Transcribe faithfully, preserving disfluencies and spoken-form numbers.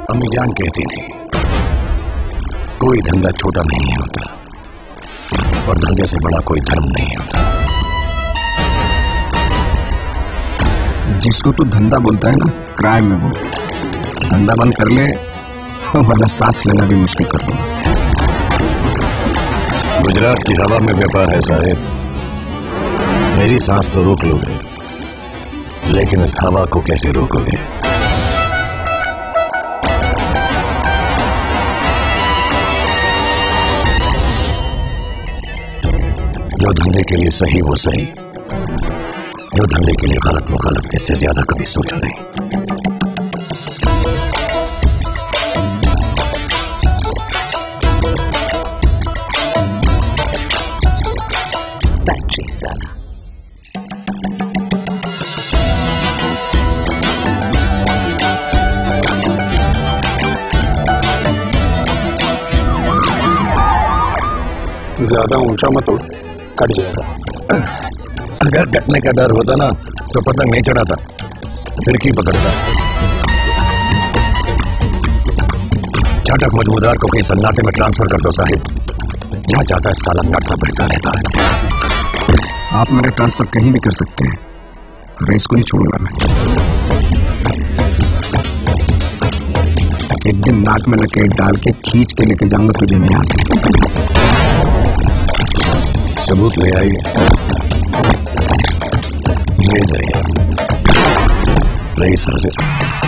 अम्मी जान कहती थी कोई धंधा छोटा नहीं होता और धंधे से बड़ा कोई धर्म नहीं होता। जिसको तू धंधा बोलता है ना, क्राइम में वो धंधा बंद कर ले वरना सांस लेना भी मुश्किल कर दूंगा। गुजरात की हवा में व्यापार है साहेब। मेरी सांस तो रोक लोगे, लेकिन इस हवा को कैसे रोकोगे? जो धंधे के लिए सही वो सही, जो धंधे के लिए गलत वो गलत, इससे ज्यादा कभी सोचा नहीं। बैटरी साला। ज्यादा ऊंचा मत उड़, कट जाएगा। अगर कटने का डर होता ना तो पतंग नहीं चढ़ाता, फिरकी पकड़ता। झाटक मजमूदार को कहीं सन्नाटे में ट्रांसफर कर दो साहिब, जहां जाता है साला नटता बैठता रहता है। आप मेरे ट्रांसफर कहीं भी कर सकते हैं, रेस को नहीं छोड़ूंगा मैं। एक दिन नाक में लकीर डाल के खींच के लेके जाऊंगा तुझे नहीं आते। सबूत ले आइए, ले जाइए। रईस हाजिर।